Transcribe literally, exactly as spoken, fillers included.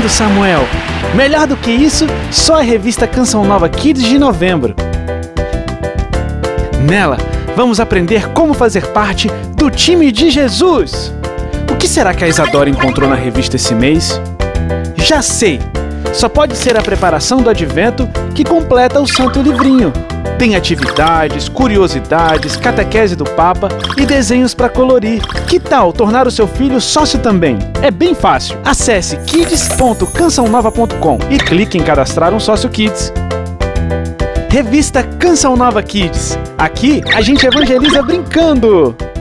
lindo, Samuel! Melhor do que isso, só a revista Canção Nova Kids de novembro. Nela, vamos aprender como fazer parte do time de Jesus. O que será que a Isadora encontrou na revista esse mês? Já sei! Só pode ser a preparação do Advento que completa o Santo Livrinho. Tem atividades, curiosidades, catequese do Papa e desenhos para colorir. Que tal tornar o seu filho sócio também? É bem fácil. Acesse kids ponto canção nova ponto com e clique em cadastrar um sócio Kids. Revista Canção Nova Kids. Aqui a gente evangeliza brincando!